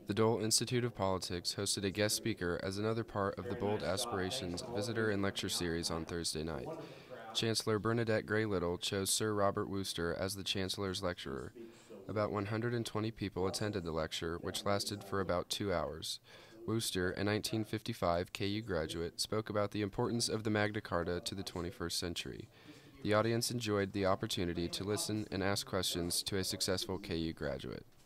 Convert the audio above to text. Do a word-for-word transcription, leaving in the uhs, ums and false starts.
The Dole Institute of Politics hosted a guest speaker as another part of the Bold Aspirations visitor and lecture series on Thursday night. Chancellor Bernadette Gray Little chose Sir Robert Wooster as the Chancellor's lecturer. About one hundred twenty people attended the lecture, which lasted for about two hours. Wooster, a nineteen fifty-five K U graduate, spoke about the importance of the Magna Carta to the twenty-first century. The audience enjoyed the opportunity to listen and ask questions to a successful K U graduate.